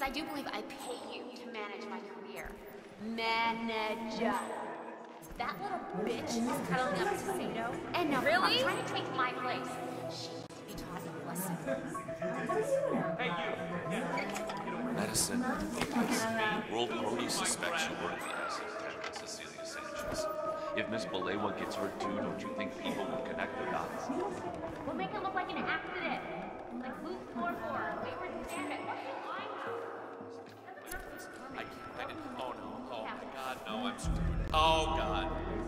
I do believe I pay you to manage my career. Manager. That little bitch is cuddling up to Sato, and now really trying to take my place. She needs to be taught a lesson. Hey, you! Madison, World Police suspects you work for the asset tenant, Cecilia Sanchez. If Miss Balewa gets hurt too, don't you think people will connect the dots? We'll make it look like an accident. Like Luke 4-4, we were damaged. What do I know? I didn't. Oh no. Oh my God, no, I'm stupid. Oh God.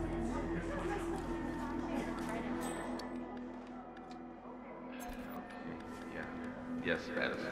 Yeah. Yes, Madison.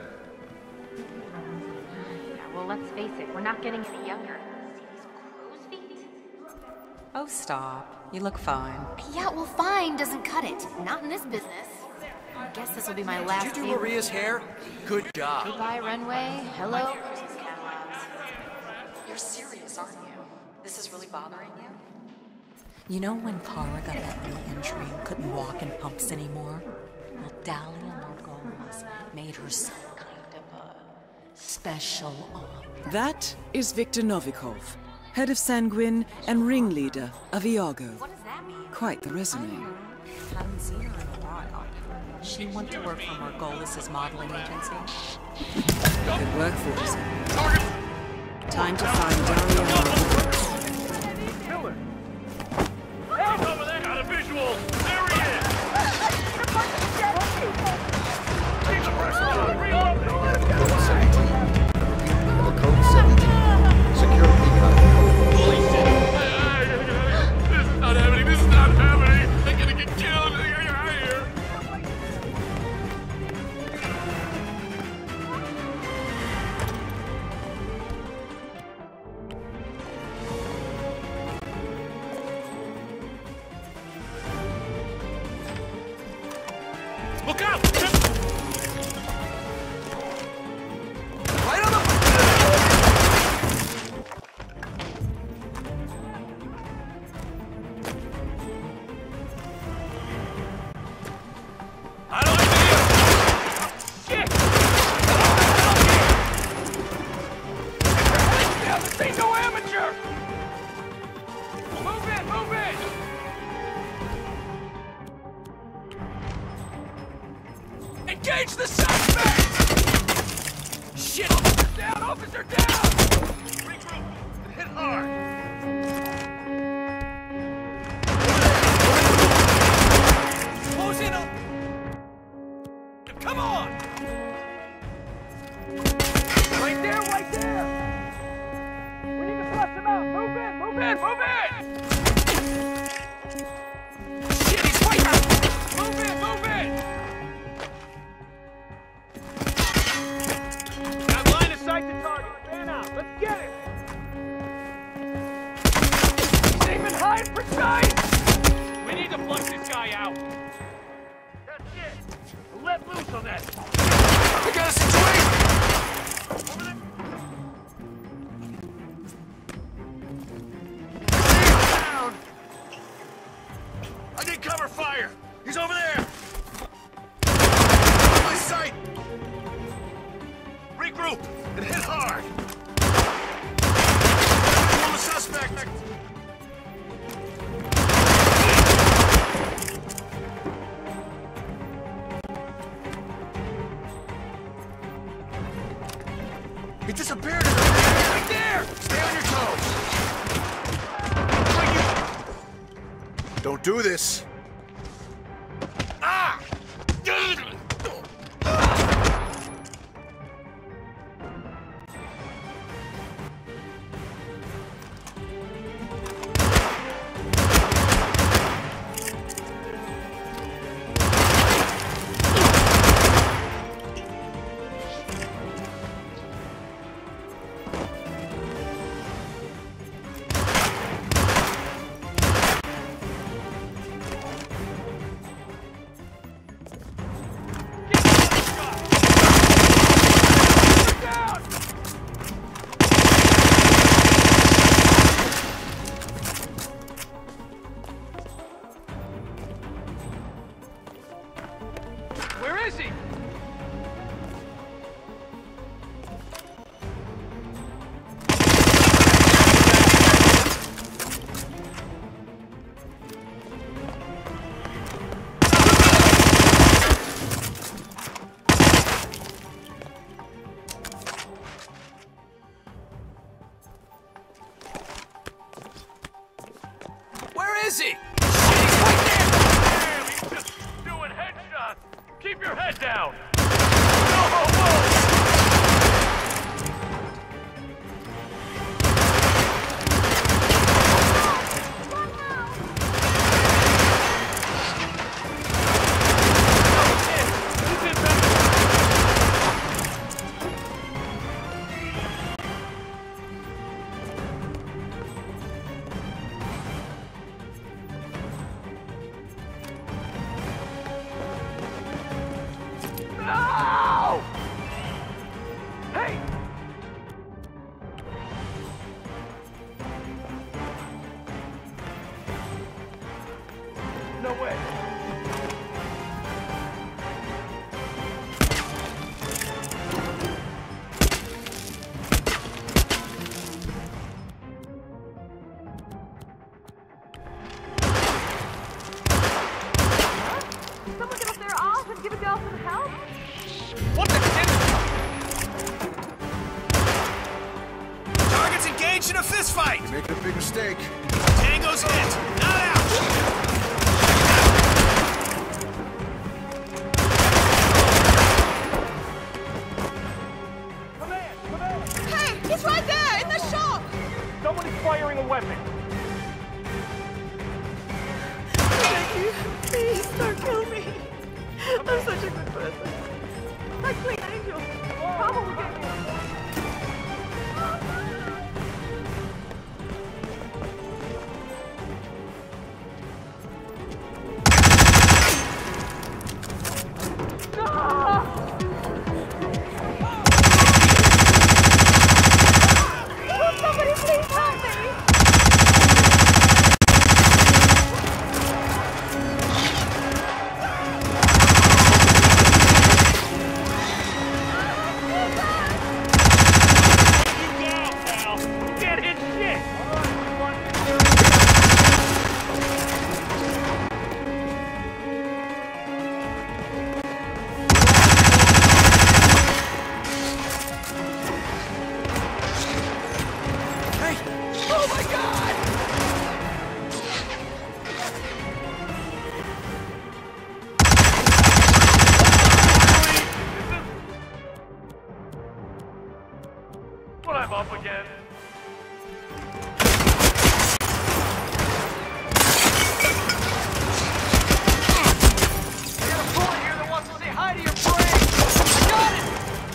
Yeah, well, let's face it, we're not getting any younger. See these crow's feet? Oh, stop. You look fine. Yeah, well, fine doesn't cut it. Not in this business. I guess this will be my last. Did you do Maria's hair? Good job. Goodbye, runway. Hello. You're serious, aren't you? This is really bothering you? You know when Kara got that knee injury and couldn't walk in pumps anymore? Well, Dahlia Margolis made her some kind of a special offer. That is Viktor Novikov, head of Sanguine and ringleader of Iago. What does that mean? Quite the resume. Haven't seen her in a while. She went to work for Margolis' modeling agency. Good work for us. Time to find Dahlia. Killer! Hey, over there! Got a visual! There he is! Keep the pressure on! Reload! Code 17. Code 17. Secure beacon. Holy shit! This is not happening! This is not happening! They're gonna get killed! They're gonna get out of here! Look out! Right on the... I don't like shit! Now, this ain't no amateur! Move in, move in! Engage the suspect! Shit! Officer down! Officer down! Regroup and hit hard! Close in on... Come on! Right there, right there! We need to flush him out! Move in, move in, move in! Shit, he's right there! Move in, move in! Got line of sight to target. Fan out. Let's get it. He's aiming high and precise. We need to flush this guy out. That's it. We'll let loose on that. I got a situation! Over there. Down. I need cover fire. He's over there. My sight. Regroup and hit hard. Kill the suspect. He disappeared. Right there. Stay on your toes. Don't do this. Ah! is he? Damn, he's just doing headshots. Keep your head down. Whoa! No way! Someone get up there off and give a girl some help? What the heck? Target's engaged in a fistfight! You're making a big mistake. Tango's hit! Not out! Hey, he's right there, in the shop! Someone is firing a weapon! Thank you. Please, don't kill me. I'm such a good person. Like Clean Angel. Mama will get me. Somebody please help me! What I'm up against? I got a bullet here that wants to say hi to your brain! Got it!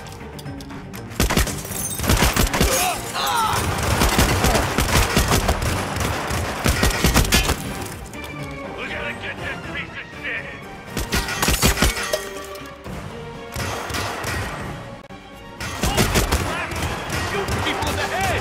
We gotta get this piece of shit! Shoot people in the head!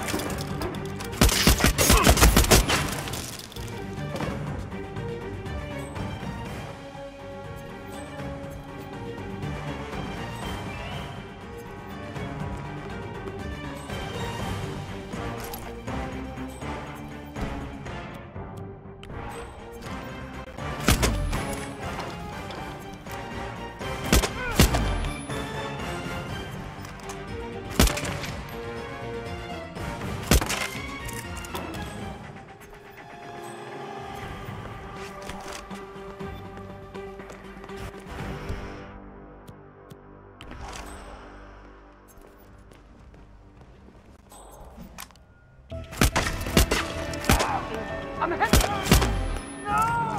I'm ahead. No!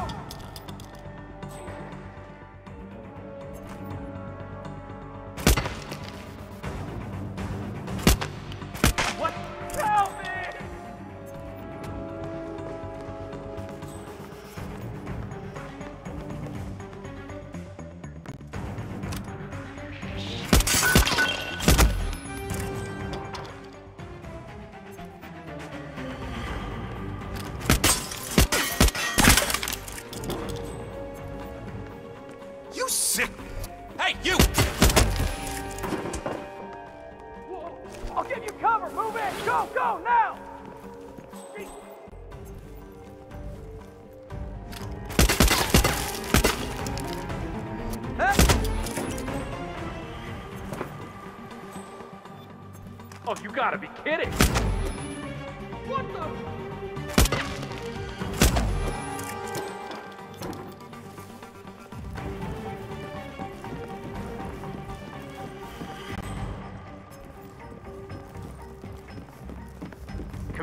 What? Help me! You sick! Hey, you! I'll give you cover! Move in! Go! Go! Now! Oh, you gotta be kidding! What the?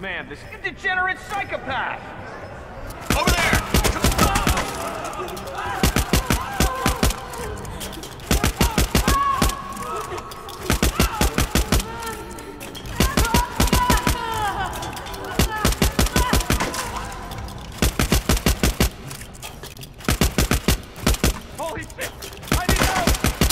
command this degenerate psychopath! Over there! Holy shit! I need help!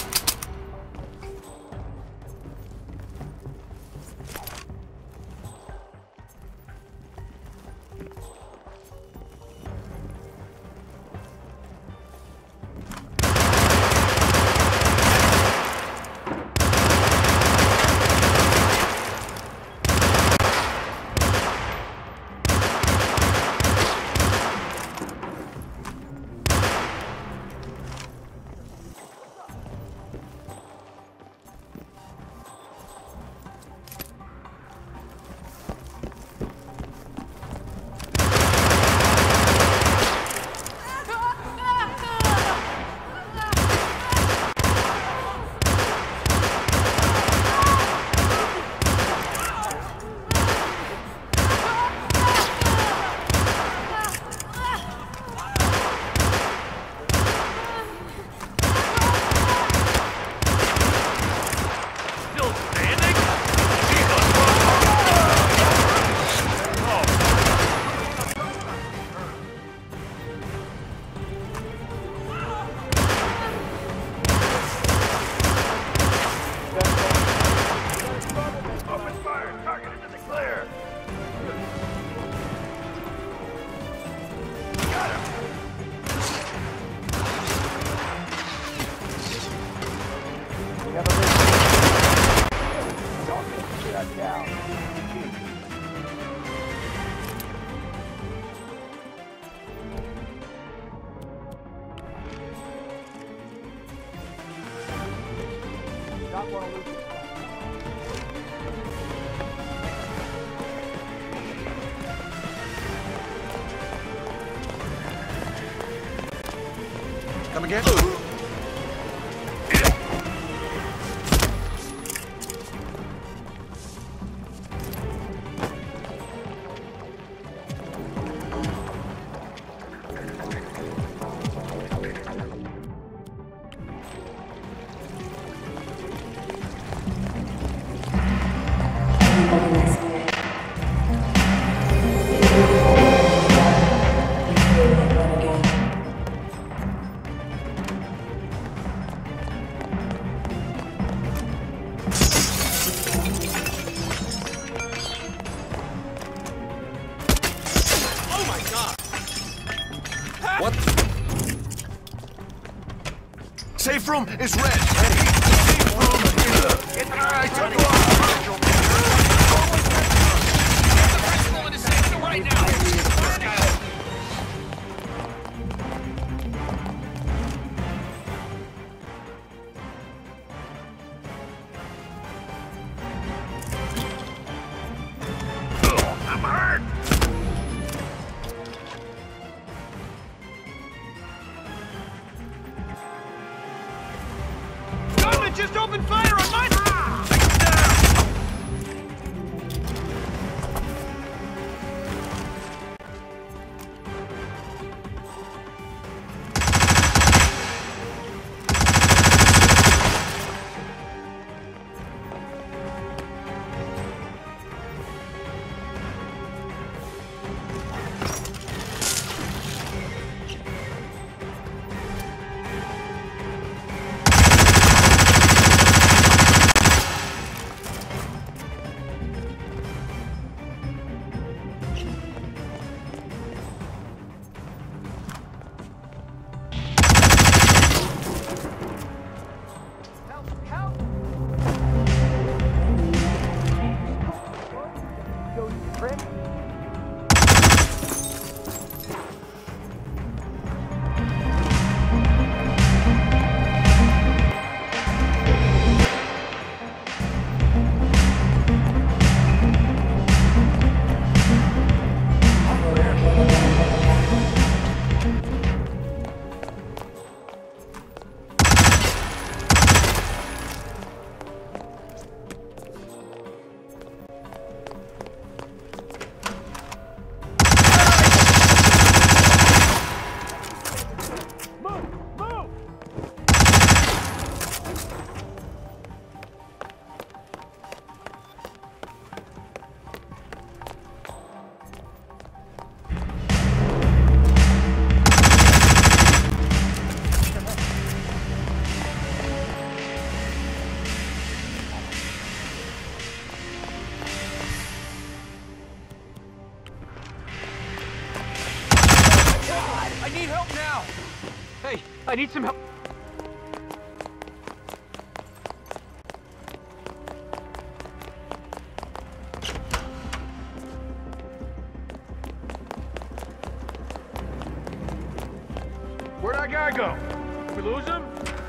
Come again? What? Safe room is red. Safe room is... I took you off. Get the principal into safe room right now! I'm hurt. Gunman just opened fire on my... need help now! Hey, I need some help. Where'd our guy go? Did we lose him?